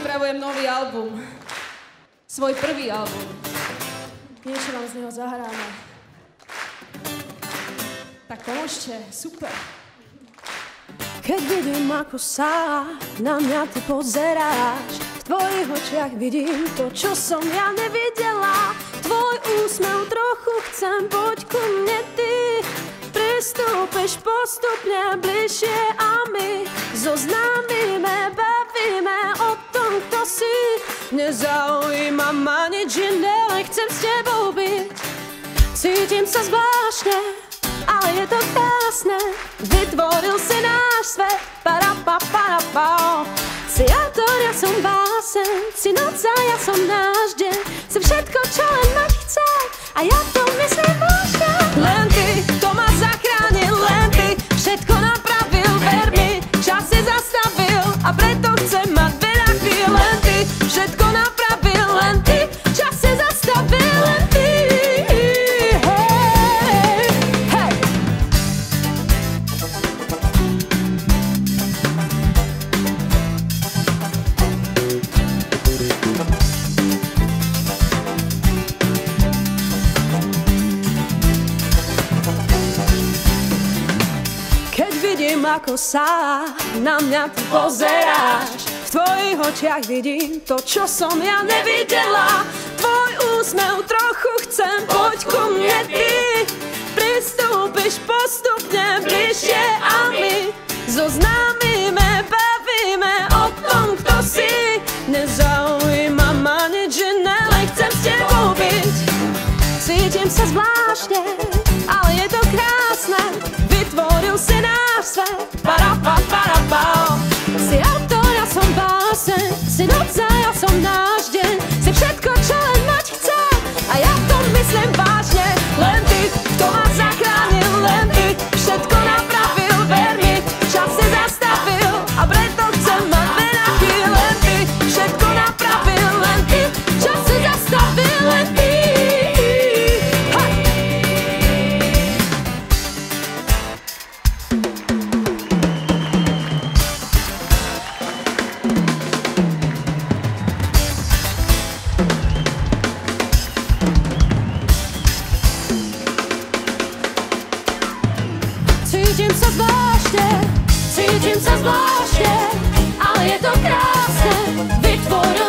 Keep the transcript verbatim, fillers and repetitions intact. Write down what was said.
pripravujem nový album. Svoj prvý album. Niečo vám z neho zahráme. Tak pomôžte, super. Keď vidím, ako sa na mňa ty pozeráš, v tvojich očiach vidím to, čo som ja nevidela. Tvoj úsmev trochu chcem, poď ku mne ty. Pristúpiš postupne bližšie a my zoznámime, bavíme o tom, kto si. Nezaujíma ma nič iné, len chcem s tebou byť. Cítim sa zvláštne, ale je to krásne. Vytvoril si náš svet, para-pa-para-pa. Si autor, ja som básen, si noc a ja som náš deň. Si všetko, čo len mať chce, a ja to myslím vážne. Len ty, to ma zachránil, len ty všetko napravil, ver mi, čas si zastavil a preto chcem mať veľa chvíľ. Len ty všetko napravil, len ty čas si zastavil, len ty. Hej, hej. Keď vidím, ako sa na mňa ty pozeráš, v tvojich očiach vidím to, čo som ja nevidela. Tvoj úsmev trochu chcem, poď ku mne ty. Pristúpiš postupne bližšie a my zoznámime, bavíme o tom, kto si. Nezaujíma ma nič iné, len chcem s tebou byť. Cítim sa zvláštne, ale je to krásne. Vytvoril si náš svet, para-pa-para-pa. Si autor, ja som básen, si noc a ja som náš deň. Si všetko, čo len mať chce, a ja to myslím vážne. Len ty, kto ma zachránil, len ty všetko napravil, ver mi, čas si zastavil a preto chcem mať veľa chvíľ. Len ty všetko napravil, len ty čas si zastavil, len ty. Cítim sa zvláštne, cítim sa zvláštne, ale je to krásne. Vytvoril